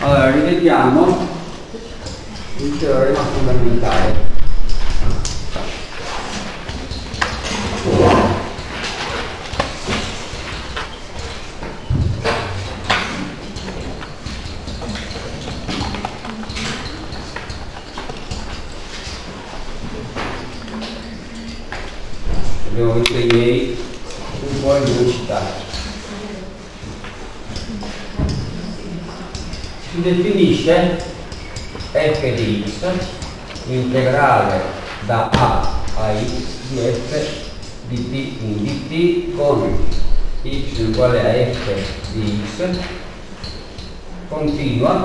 Allora, rivediamo il teorema fondamentale. Abbiamo visto ieri un po' in velocità. Si definisce f di x integrale da a x di f di t in dt con x uguale a f di x continua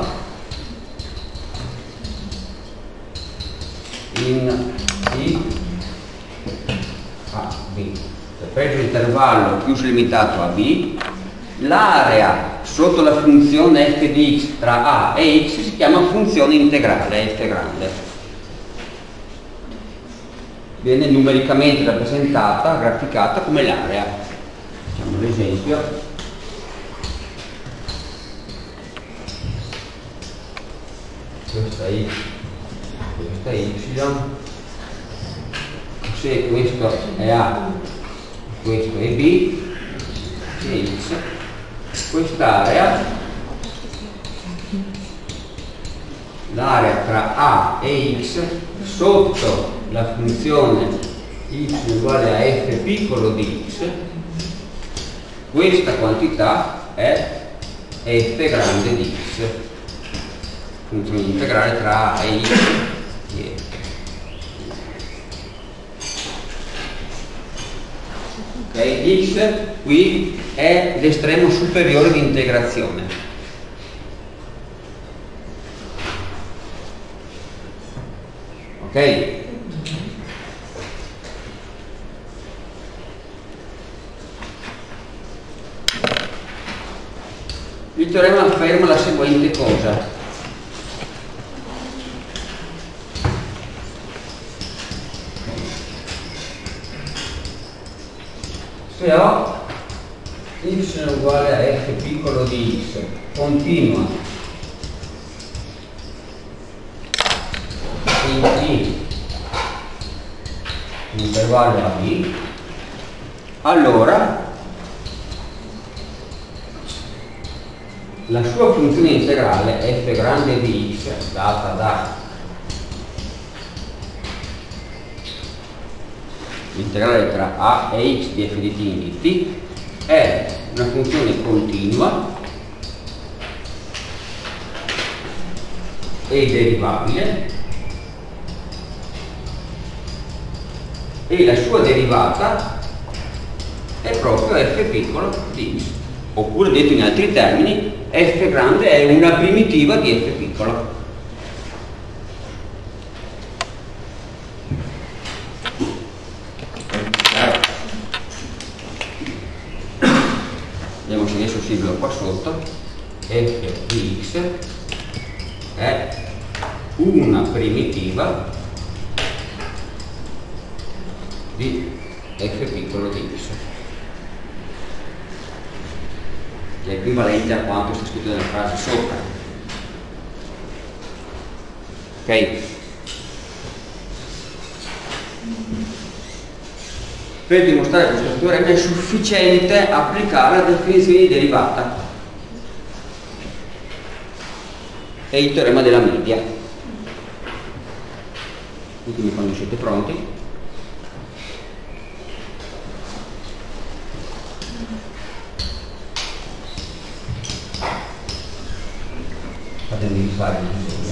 in t a b. Preso l'intervallo chiuso limitato a b, l'area sotto la funzione f di x tra a e x si chiama funzione integrale f grande. Viene numericamente rappresentata, graficata come l'area. Facciamo l'esempio. Questa è x, questa è y. Se questo è a, questo è b, è x. Quest'area, l'area tra a e x sotto la funzione x uguale a f piccolo di x, questa quantità è f grande di x, funzione integrale tra a e x di f. Okay, x qui è l'estremo superiore di integrazione. Ok? Il teorema afferma la seguente cosa. Se ho y uguale a f piccolo di x continua in t intervallo a b, allora la sua funzione integrale f grande di x data da l'integrale tra a e x di f di t in dt è una funzione continua e derivabile, e la sua derivata è proprio f piccolo di x, oppure detto in altri termini f grande è una primitiva di f piccolo. Vediamo se adesso scrivo qua sotto. F di x è una primitiva di f piccolo di x, che è equivalente a quanto sta scritto nella frase sopra. Ok? Per dimostrare questo teorema è sufficiente applicare la definizione di derivata. È il teorema della media. Ditemi quando siete pronti. Fatemi rifare il disegno.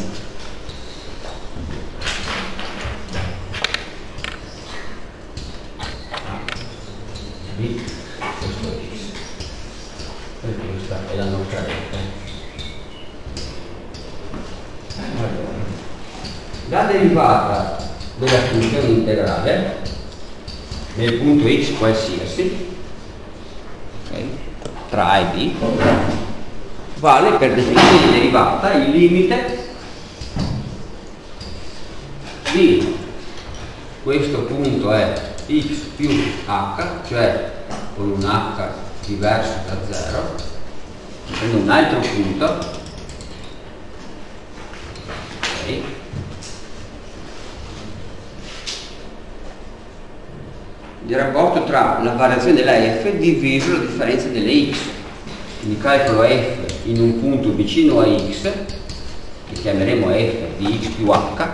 B, questo è x, e questa è la nostra rete. Allora, la derivata della funzione integrale nel punto x qualsiasi, okay, tra a e b, vale per definizione di derivata il limite di questo punto è x più h, cioè con un h diverso da 0, prendo un altro punto Il rapporto tra la variazione della f diviso la differenza delle x. Quindi calcolo f in un punto vicino a x, che chiameremo f di x più h,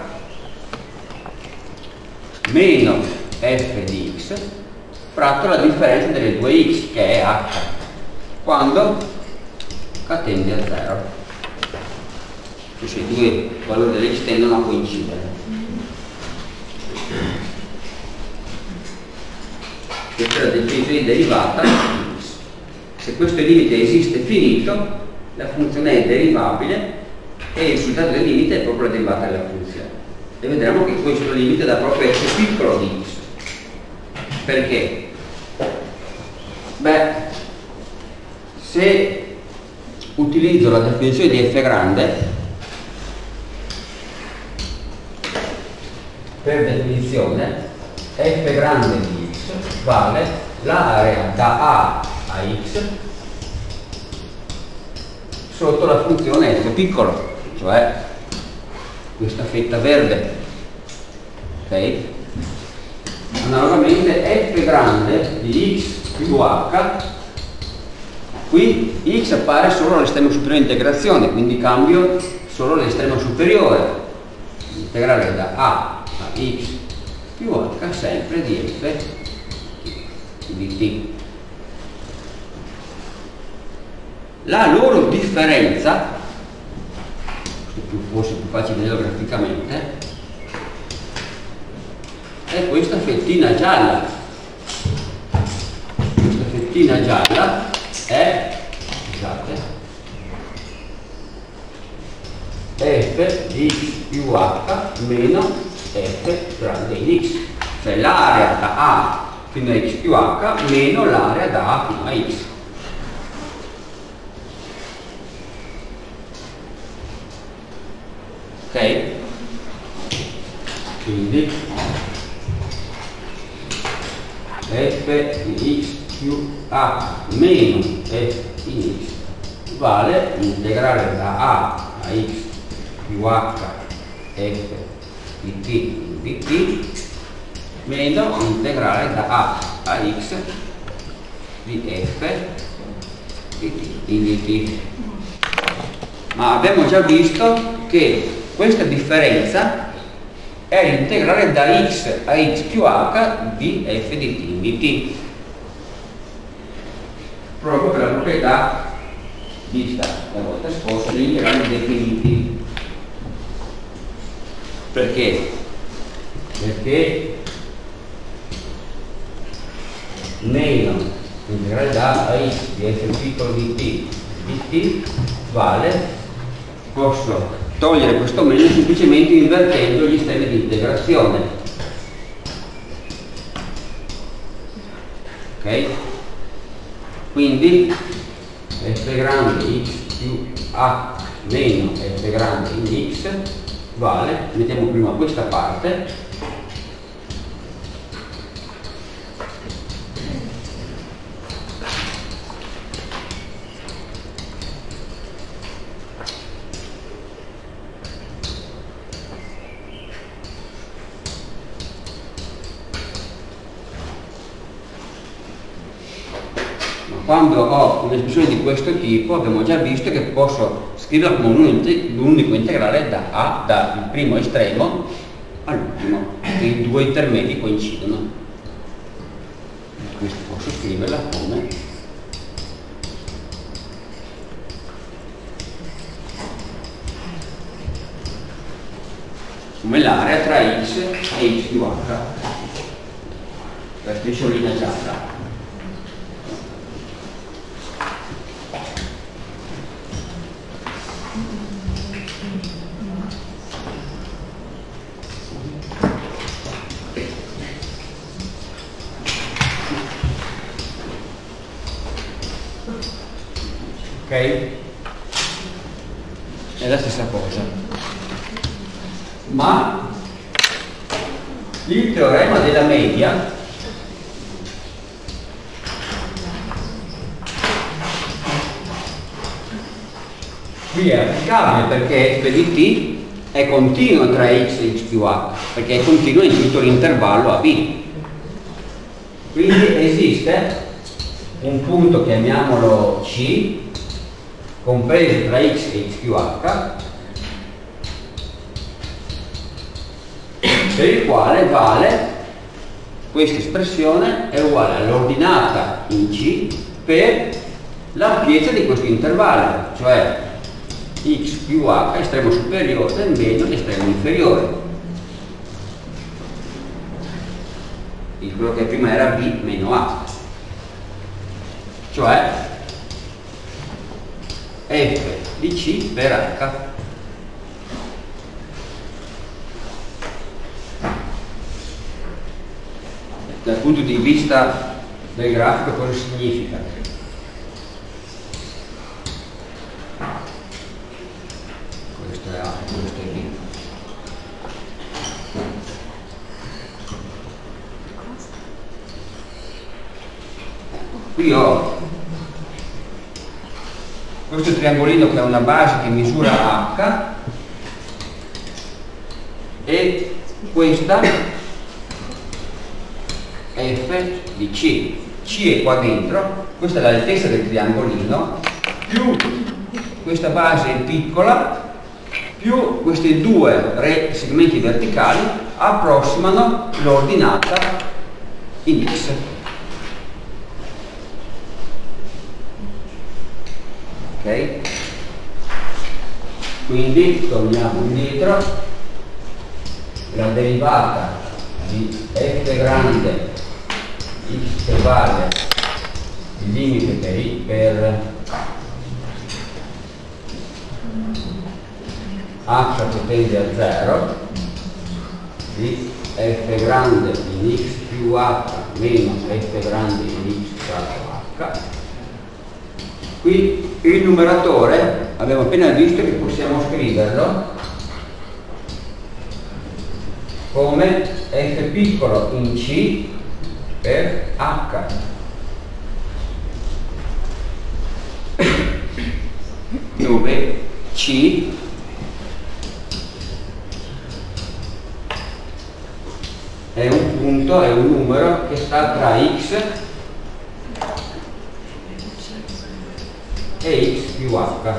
meno f di x, fratto la differenza delle due x, che è h, quando h tende a 0. Cioè i due valori delle x tendono a coincidere. Questa è la definizione di derivata di x. Se questo limite esiste finito, la funzione è derivabile e il risultato del limite è proprio la derivata della funzione. E vedremo che questo limite dà proprio f piccolo di x. Perché? Beh, se utilizzo la definizione di f grande, per definizione f grande di x vale l'area da a a x sotto la funzione f piccolo, cioè questa fetta verde. Ok? Analogamente f grande di x più h, qui x appare solo all'estremo superiore di integrazione, quindi cambio solo l'estremo superiore, integrare da a a x più h sempre di f di t. La loro differenza, forse è più facile vederlo graficamente, è questa fettina gialla. Questa fettina gialla è, scusate, f di x più h meno f grande di x, cioè l'area da a fino a x più h meno l'area da a fino a x. Ok? Quindi f di x più h meno f di x vale integrare da a a x più h f di t in dt meno integrare da a a x di f di t in dt. Ma abbiamo già visto che questa differenza è l'integrale da x a x più h di f di t in dt, proprio per la proprietà vista la volta scorsa degli integrali definiti. Perché? Perché meno integrale da a x di f piccolo di t vale, posso togliere questo meno semplicemente invertendo gli estremi di integrazione. Ok? Quindi f grande x più h meno f grande in x vale, mettiamo prima questa parte, quando ho un'espressione di questo tipo abbiamo già visto che posso scriverla come un unico integrale da a, dal primo estremo all'ultimo, i due intermedi coincidono. Questo posso scriverla come l'area tra x e x più h, la strisciolina gialla. Ok? È la stessa cosa. Ma il teorema della media qui è applicabile perché f di t è continuo tra x e x più h, perché è continuo in tutto l'intervallo AB. Quindi esiste un punto, chiamiamolo C, compreso tra x e x più h, per il quale vale questa espressione è uguale all'ordinata in C per l'ampiezza di questo intervallo, cioè x più h estremo superiore del medio e estremo inferiore. Quello che prima era b meno a, cioè f di c per h. Dal punto di vista del grafico cosa significa? Questo è A, questo è B. Qui ho questo triangolino che ha una base che misura h e questa f di c. C è qua dentro, questa è l'altezza del triangolino, più questa base è piccola, più questi due segmenti verticali approssimano l'ordinata in x. Ok? Quindi torniamo indietro, la derivata di f grande x che vale il limite per h che tende a 0 di f grande in x più h meno f grande in x fratto h. Qui il numeratore abbiamo appena visto che possiamo scriverlo come f piccolo in c per h, dove c è un punto, è un numero che sta tra x e x più h.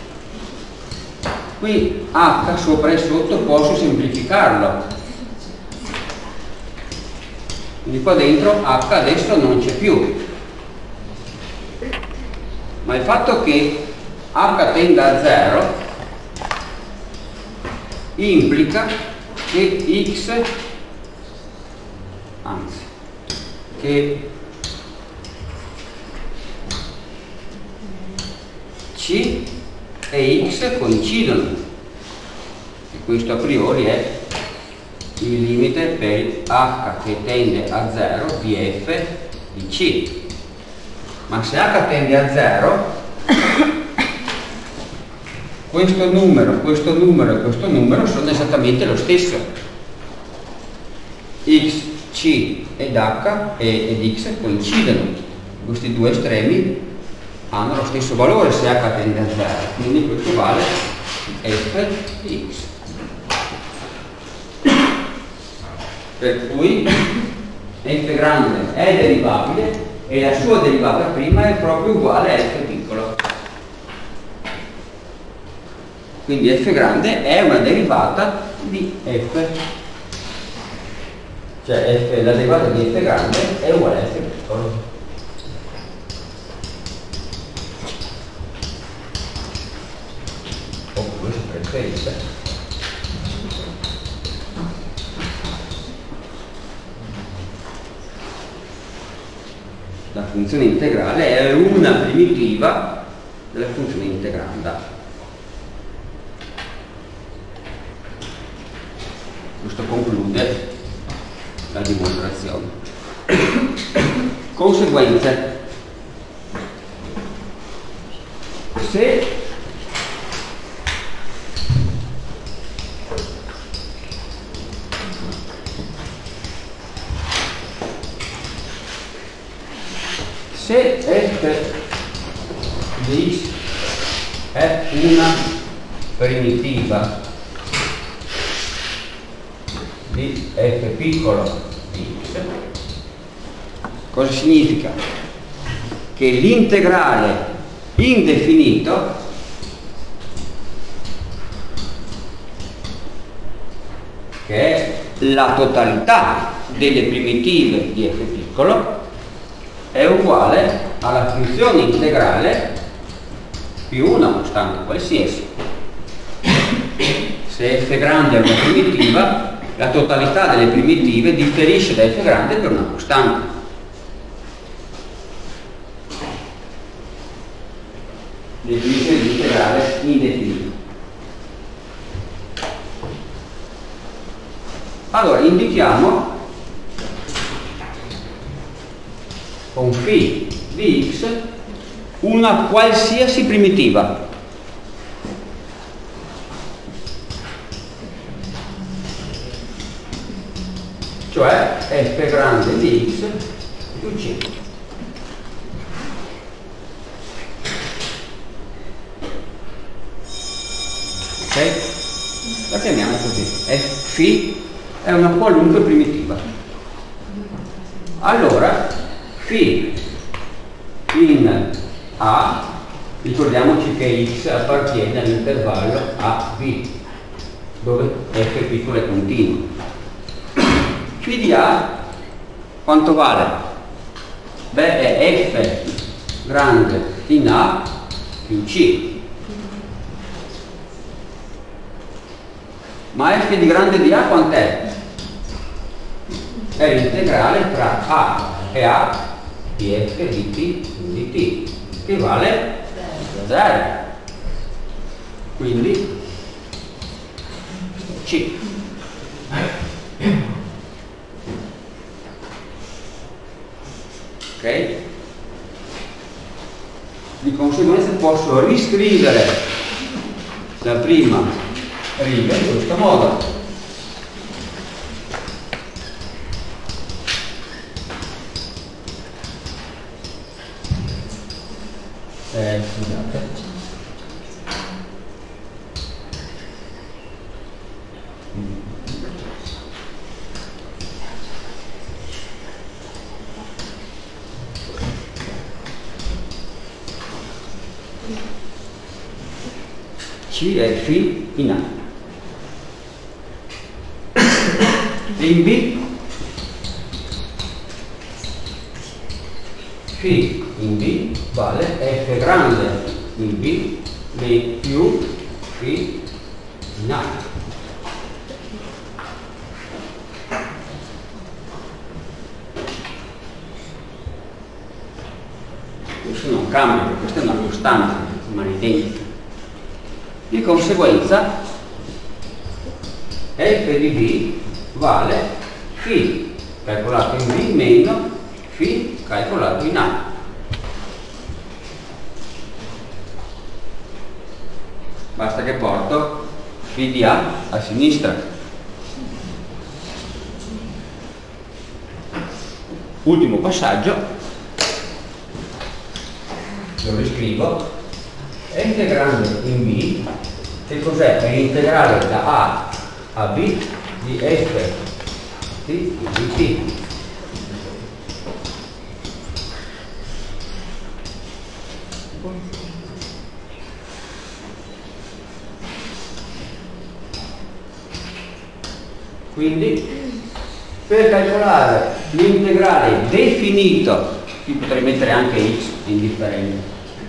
Qui h sopra e sotto posso semplificarlo, quindi qua dentro h adesso non c'è più, ma il fatto che h tenda a 0 implica che x, anzi, che c e x coincidono, e questo a priori è il limite per h che tende a 0 di f di c. Ma se h tende a 0, questo numero e questo numero sono esattamente lo stesso. X, c ed h ed x coincidono, questi due estremi hanno lo stesso valore se h tende a 0, quindi questo vale f di x. Per cui f grande è derivabile e la sua derivata prima è proprio uguale a f piccolo. Quindi f grande è una derivata di f, cioè la derivata di f grande è uguale a f piccolo. Oppure si preferisce la funzione integrale è una primitiva della funzione integranda. Questo conclude la dimostrazione. Conseguenze. Se f di x è una primitiva di f piccolo di x. Cosa significa? Che l'integrale indefinito che è la totalità delle primitive di f piccolo è uguale alla funzione integrale più una costante qualsiasi. Se f grande è una primitiva, la totalità delle primitive differisce da f grande per una costante. Definizione di integrale indefinito. Allora indichiamo con φ di x una qualsiasi primitiva. Cioè f grande di x più c. Ok? La chiamiamo così. Φ è una qualunque primitiva. Allora, φ in A, ricordiamoci che x appartiene all'intervallo A-B, dove f piccolo è continuo. Φ di A quanto vale? Beh, è f grande in A più c. Ma f di grande di A quant'è? È l'integrale tra A e A di f di t di t, che vale 0. Quindi c. Ok? Di conseguenza posso riscrivere la prima riga in questo modo. Scusate. C è φ in A. E in B φ in B vale f grande in B più φ in A. Questo non cambia, perché questa è una costante, rimane identica. Di conseguenza f di B vale φ calcolato in B meno φ calcolato in A. Basta che porto φ di A a sinistra. Ultimo passaggio, lo riscrivo. F grande in B, che cos'è? È l'integrale da A a B di f di t. Quindi per calcolare l'integrale definito, qui potrei mettere anche x, è indifferente.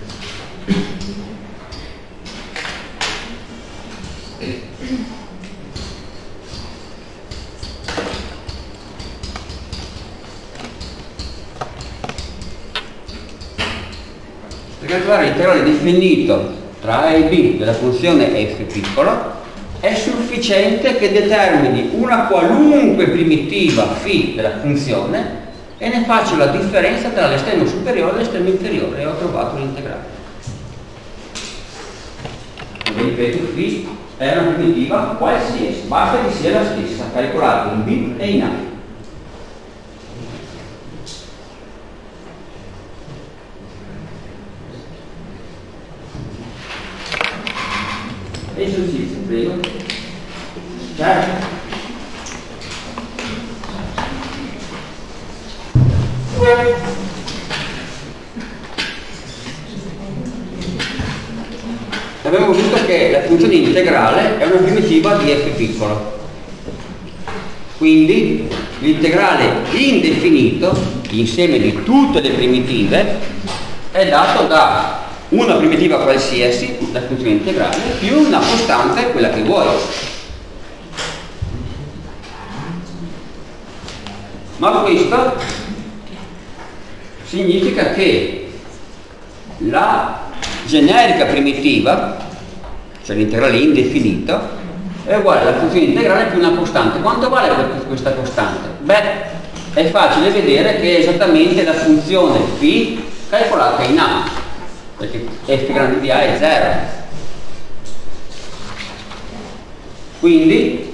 Per calcolare l'integrale definito tra A e B della funzione f piccolo è sufficiente che determini una qualunque primitiva φ della funzione e ne faccio la differenza tra l'estremo superiore e l'estremo inferiore e ho trovato l'integrale. Ripeto, φ è una primitiva qualsiasi, basta che sia la stessa, calcolata in B e in A. Esercizio, prego. Certo. abbiamo visto che la funzione integrale è una primitiva di f piccolo. Quindi l'integrale indefinito, l'insieme di tutte le primitive, è dato da una primitiva qualsiasi, la funzione integrale, più una costante, quella che vuoi. Ma questo significa che la generica primitiva, cioè l'integrale indefinito, è uguale alla funzione integrale più una costante. Quanto vale questa costante? Beh, è facile vedere che è esattamente la funzione φ calcolata in A, perché f grande di A è 0. Quindi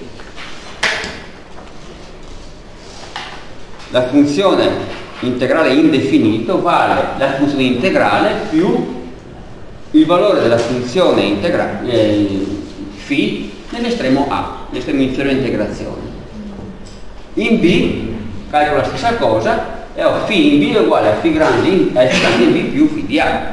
la funzione integrale indefinito vale la funzione integrale più il valore della funzione integrale φ nell'estremo A, l'estremo inferiore integrazione. In B calcolo la stessa cosa e ho φ in B è uguale a φ grande in B più φ di A.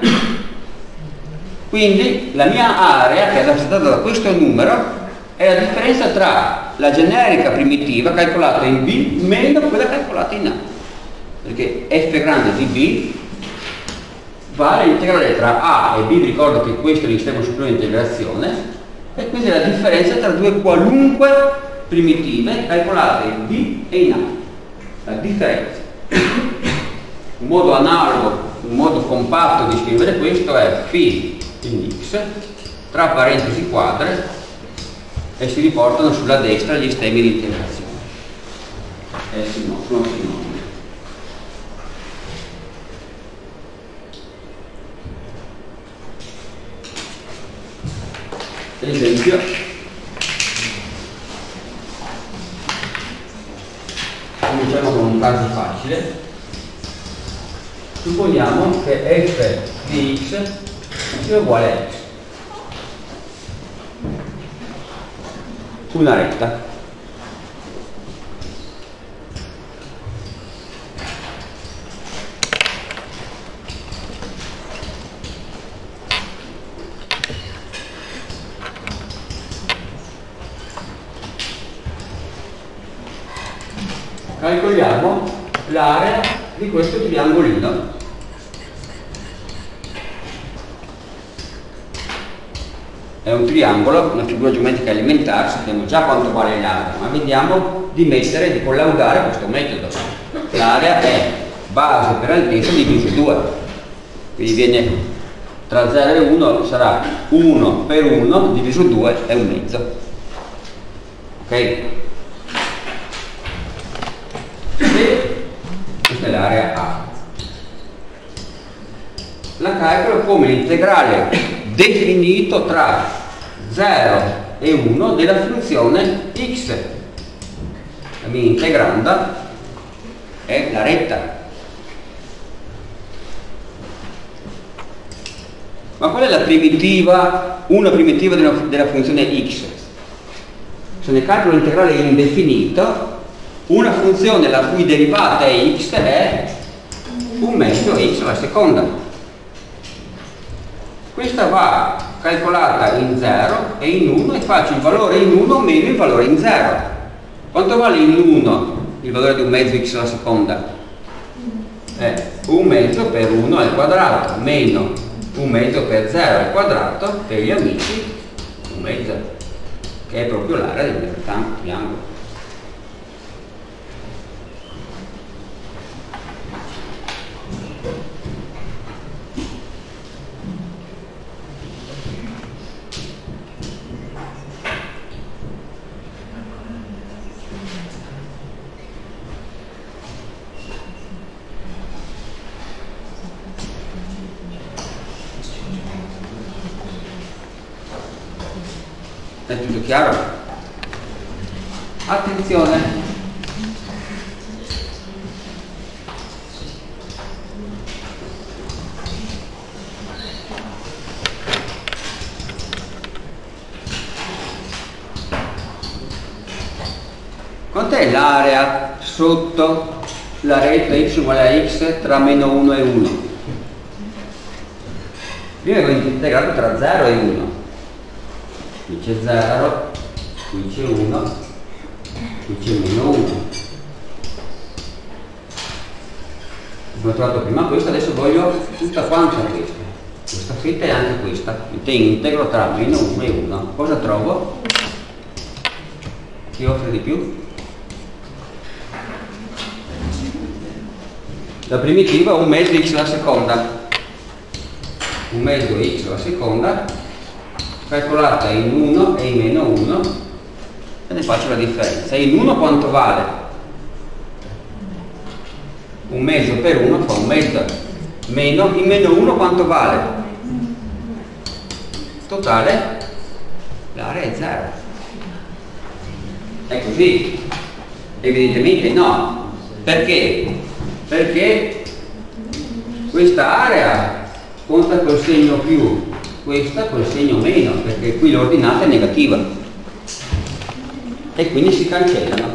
Quindi la mia area, che è rappresentata da questo numero, è la differenza tra la generica primitiva calcolata in B meno quella calcolata in A, perché f grande di B vale l'integrale tra A e B. Vi ricordo che questo è l'estremo superiore di integrazione, e quindi la differenza tra due qualunque primitive calcolate in B e in A. La differenza. Un modo analogo, un modo compatto di scrivere questo è φ in x tra parentesi quadre, e si riportano sulla destra gli estremi di integrazione. Sono sinonimi. Esempio, cominciamo con un caso facile. Supponiamo che f di x sia uguale a x, una retta. Calcoliamo l'area di questo triangolino. È un triangolo, una figura geometrica elementare, sappiamo già quanto vale l'area, ma vediamo di collaudare questo metodo. L'area è base per altezza diviso 2, quindi viene tra 0 e 1, sarà 1 per 1 diviso 2 è un mezzo. Ok? Questa è l'area A. La calcolo come l'integrale definito tra 0 e 1 della funzione x. La mia integranda è la retta. Ma qual è la primitiva, una primitiva della funzione x? Se ne calcolo l'integrale indefinito, una funzione la cui derivata è x è un mezzo x alla seconda. Questa va calcolata in 0 e in 1 e faccio il valore in 1 meno il valore in 0. Quanto vale in 1 il valore di un mezzo x alla seconda? È un mezzo per 1 al quadrato meno un mezzo per 0 al quadrato, per gli amici un mezzo, che è proprio l'area del mio triangolo. È tutto chiaro? Attenzione! Quant'è l'area sotto la retta y uguale a x tra meno 1 e 1? Prima avevo integrato tra 0 e 1. qui c'è 0, qui c'è 1, qui c'è meno 1. Abbiamo trovato prima questa, adesso voglio tutta quanta questa fetta e anche questa, integro tra meno 1 e 1. Cosa trovo? Chi offre di più? La primitiva 1 mezzo x alla seconda, 1 mezzo x alla seconda, calcolata in 1 e in meno 1, e ne faccio la differenza. In 1 quanto vale? 1 mezzo per 1 fa 1 mezzo, meno, in meno 1 quanto vale? Totale, l'area è 0. È così? Evidentemente no. Perché? Perché questa area conta col segno più, questa col segno meno, perché qui l'ordinata è negativa e quindi si cancellano.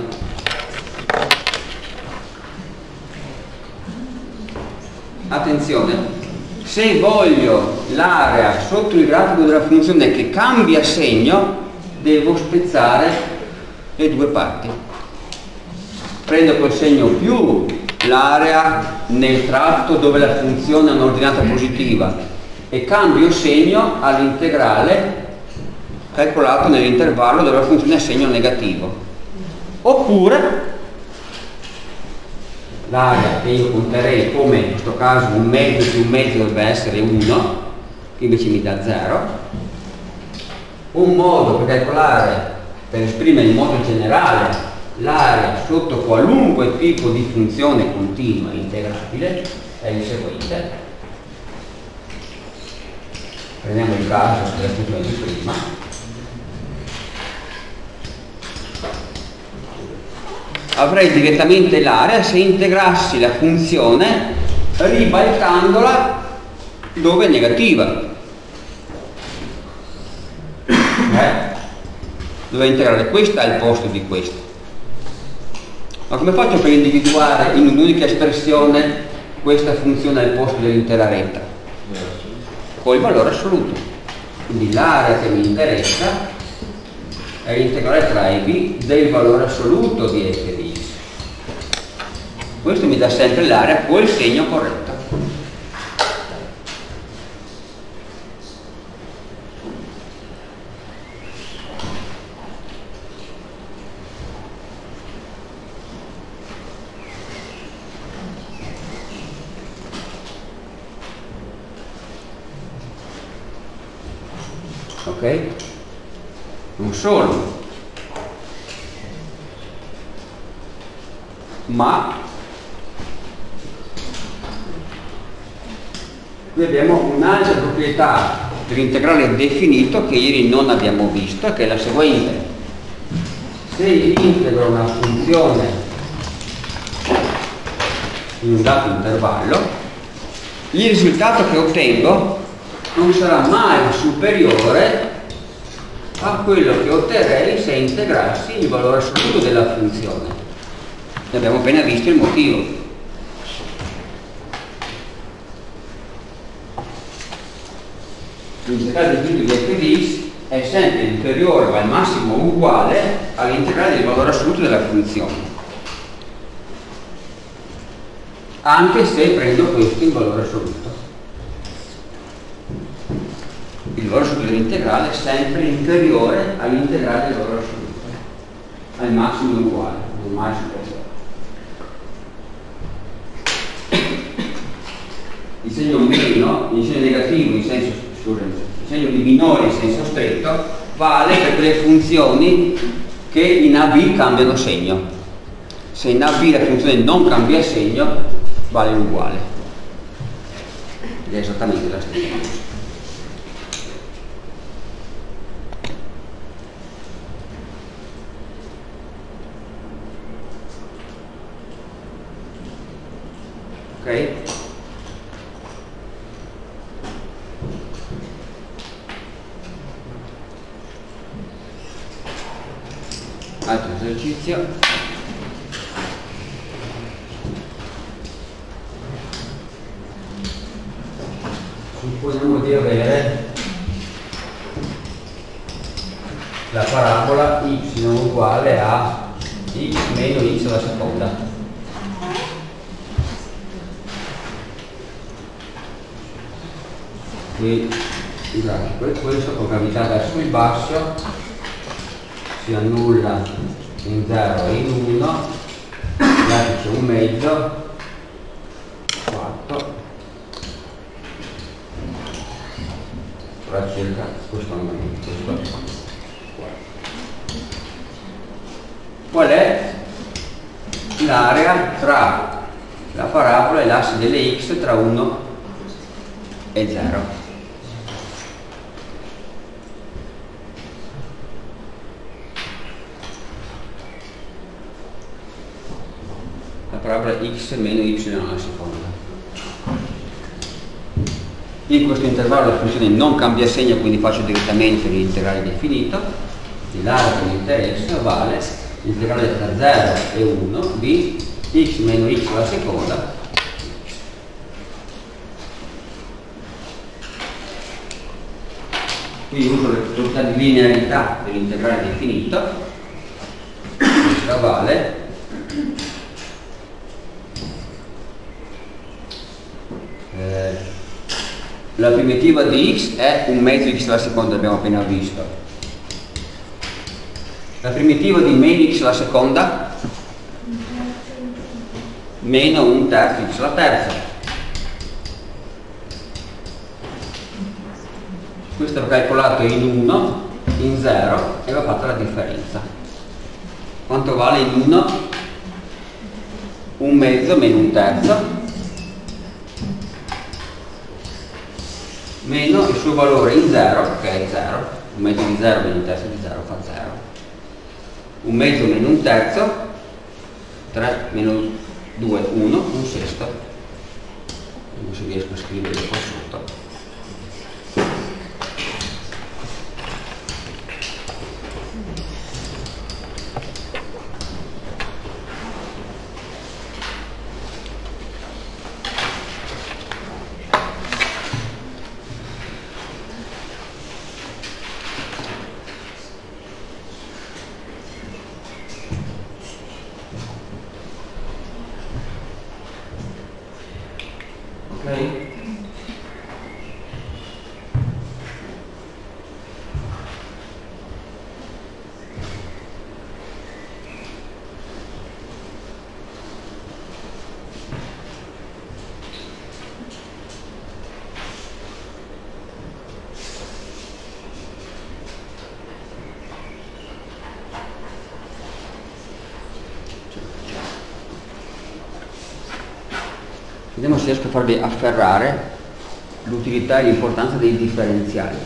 Attenzione, se voglio l'area sotto il grafico della funzione che cambia segno, devo spezzare le due parti. Prendo col segno più l'area nel tratto dove la funzione è un'ordinata positiva e cambio segno all'integrale calcolato nell'intervallo dove la funzione è segno negativo. Oppure l'area che io conterei come in questo caso 1 mezzo più 1 mezzo dovrebbe essere 1, che invece mi dà 0. Un modo per calcolare, per esprimere in modo generale l'area sotto qualunque tipo di funzione continua integrabile è il seguente. Prendiamo il caso della funzione di prima. Avrei direttamente l'area se integrassi la funzione ribaltandola dove è negativa. Dove integrare questa al posto di questa. Ma come faccio per individuare in un'unica espressione questa funzione al posto dell'intera retta? Con il valore assoluto. Quindi l'area che mi interessa è l'integrale tra a e b del valore assoluto di f di x. Questo mi dà sempre l'area col segno corretto. Ok? Non solo, ma qui abbiamo un'altra proprietà dell'integrale definito che ieri non abbiamo visto, che è la seguente. Se integro una funzione in un dato intervallo, il risultato che ottengo non sarà mai superiore a quello che otterrei se integrassi il valore assoluto della funzione. Ne abbiamo appena visto il motivo. L'integrale definito di f di x è sempre inferiore o al massimo uguale all'integrale del valore assoluto della funzione, anche se prendo questo in valore assoluto. Il valore assoluto dell'integrale è sempre inferiore all'integrale del valore assoluto, al massimo uguale, non mai superiore. Il segno meno, il segno negativo in senso, il segno di minore in senso stretto vale per quelle funzioni che in AB cambiano segno. Se in AB la funzione non cambia segno, vale uguale. Ed è esattamente la stessa cosa. Ok? Altro esercizio. Supponiamo di avere la parabola y uguale a x meno x alla seconda. Qui il grafico è questo, con cavità verso il basso, si annulla in 0 e in 1, vertice un mezzo, 4, ora circa questo questo. Qual è l'area tra la parabola e l'asse delle x tra 1 e 0? La parabola x meno y alla seconda. In questo intervallo la funzione non cambia segno, quindi faccio direttamente l'integrale definito. L'area che mi interessa vale l'integrale tra 0 e 1 di x meno x alla seconda qui uso le proprietà di linearità dell'integrale definito. Questa vale la primitiva di x è un mezzo x alla seconda, abbiamo appena visto. La primitiva di meno x alla seconda meno un terzo x alla terza. Questo va calcolato in 1, in 0 e va fatta la differenza. Quanto vale in 1? Un mezzo meno un terzo meno il suo valore in 0, che è 0, un mezzo di 0 meno un terzo di 0 fa 0. Un mezzo meno un terzo, 3 meno 2, 1, un sesto. Non so se riesco a scrivere qua sotto. Vediamo se riesco a farvi afferrare l'utilità e l'importanza dei differenziali.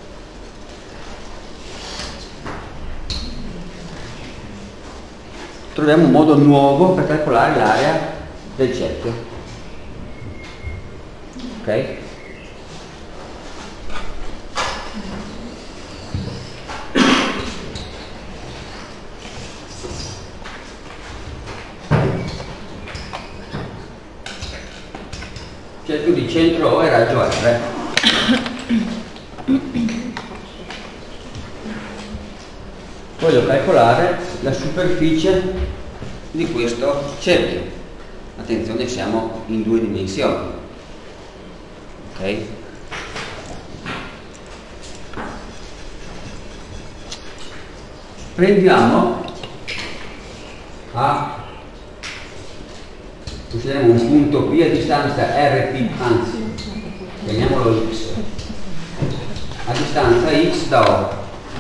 Troviamo un modo nuovo per calcolare l'area del cerchio. Ok? Cerchio di centro O e raggio R. Voglio calcolare la superficie di questo cerchio. Attenzione, siamo in 2 dimensioni. Ok? Prendiamo A, consideriamo un punto P a distanza RP, anzi, chiamiamolo X, a distanza X da O.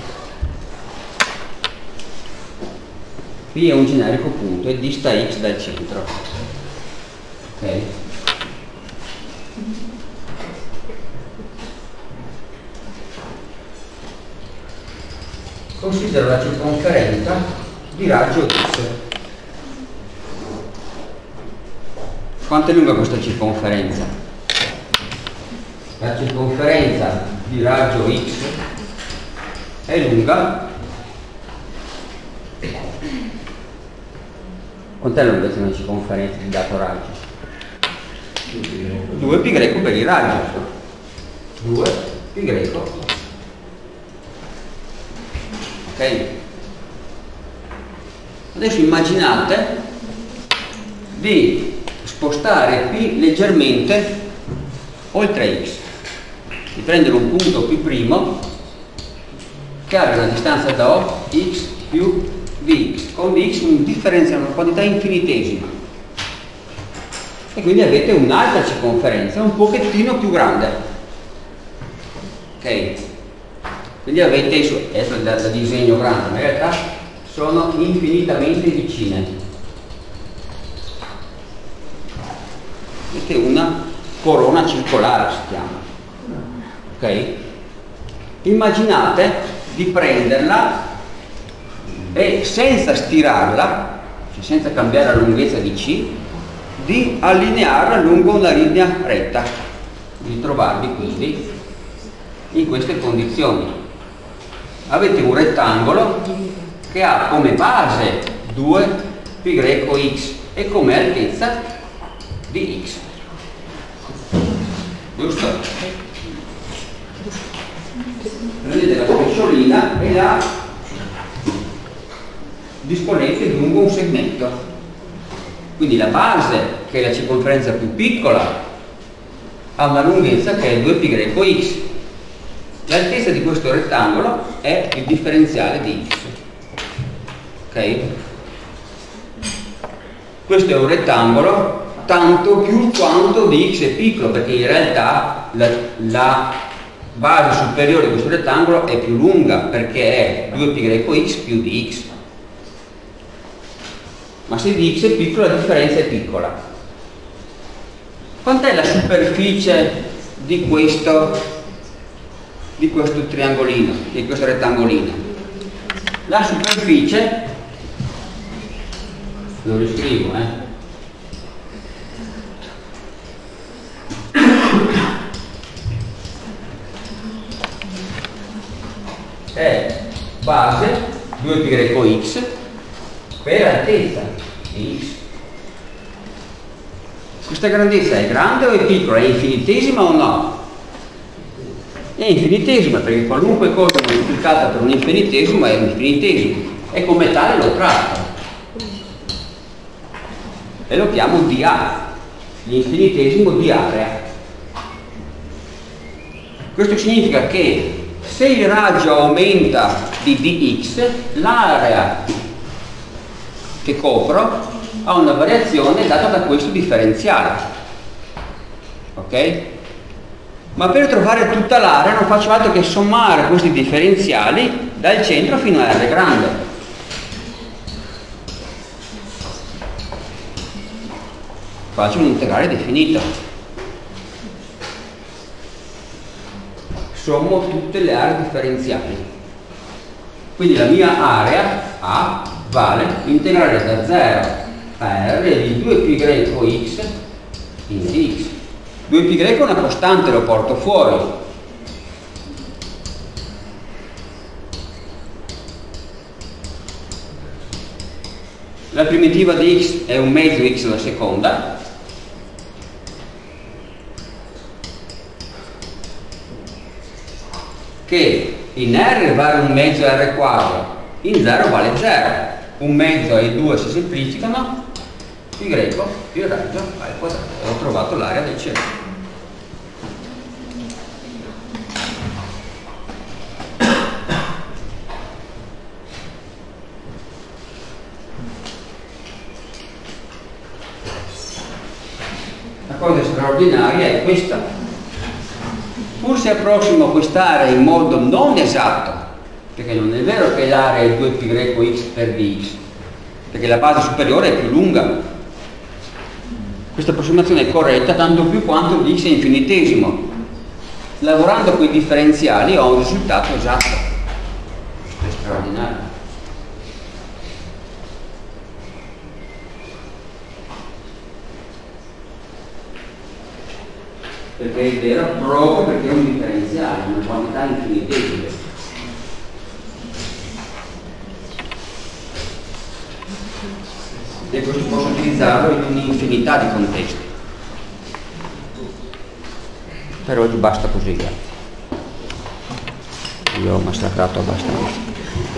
P è un generico punto e dista X dal centro. Ok? Considero la circonferenza di raggio X. Quanto è lunga questa circonferenza? La circonferenza di raggio X è lunga. Quant'è la lunghezza di una circonferenza di dato raggio? 2 pi greco per il raggio. 2 pi greco. ok? Adesso immaginate di spostare P leggermente oltre X, di prendere un punto P' che abbia una distanza da O X più dx, con dx un differenziale, una quantità infinitesima, e quindi avete un'altra circonferenza un pochettino più grande, ok? Quindi avete, adesso da disegno grande, ma in realtà sono infinitamente vicine. Questa è una corona circolare, si chiama, ok? Immaginate di prenderla e senza stirarla, cioè senza cambiare la lunghezza di C, di allinearla lungo una linea retta, di trovarvi quindi in queste condizioni. Avete un rettangolo che ha come base 2πx e come altezza di x, giusto? Prendete la spicciolina e la disponete lungo un segmento, quindi la base, che è la circonferenza più piccola, ha una lunghezza che è 2πx. L'altezza di questo rettangolo è il differenziale di x, ok? Questo è un rettangolo tanto più quanto di x è piccolo, perché in realtà la base superiore di questo rettangolo è più lunga, perché è 2πx più di x. Ma se di x è piccolo, la differenza è piccola. Quant'è la superficie di questo triangolino, di questo rettangolino? La superficie, lo riscrivo, è base 2πx per altezza di x. Questa grandezza è grande o è piccola? È infinitesima o no? È infinitesima, perché qualunque cosa moltiplicata per un infinitesimo è un infinitesimo, e come tale lo tratto e lo chiamo dA, l'infinitesimo di area. Questo significa che se il raggio aumenta di dx, l'area che copro ha una variazione data da questo differenziale, ok? Ma per trovare tutta l'area non faccio altro che sommare questi differenziali dal centro fino a R grande. Faccio un integrale definito. Sommo tutte le aree differenziali. Quindi la mia area A vale integrale da 0 a R di 2πx in dx. 2π è una costante, lo porto fuori. La primitiva di x è un mezzo x alla seconda. Che in R vale un mezzo R quadro, in 0 vale 0. Un mezzo e 2 si semplificano, pi greco più il raggio al quadrato. Ho trovato l'area del cerchio. La cosa straordinaria è questa: pur se approssimo quest'area in modo non esatto, perché non è vero che l'area è 2πx per dx, perché la base superiore è più lunga. Questa approssimazione è corretta tanto più quanto dx è infinitesimo. Lavorando con i differenziali ho un risultato esatto. Questo è straordinario. Perché è vero proprio perché è un differenziale, una quantità infinitesima. E questo posso utilizzarlo in un'infinità di contesti. Per oggi basta così. Io ho massacrato abbastanza.